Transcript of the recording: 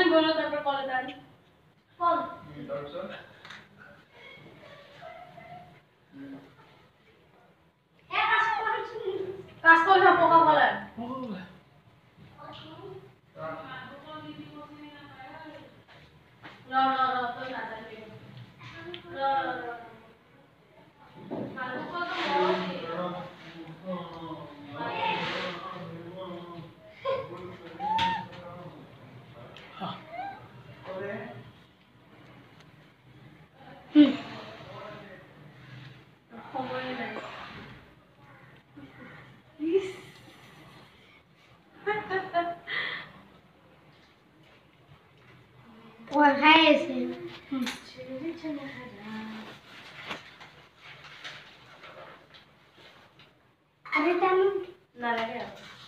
বলো তারপর কলে দাঁড়ি কল কাজ করলে পোকা বলে র তো না জানি র কালো কত খবরই নাই ও খাইছে আরে তেমন না লাগে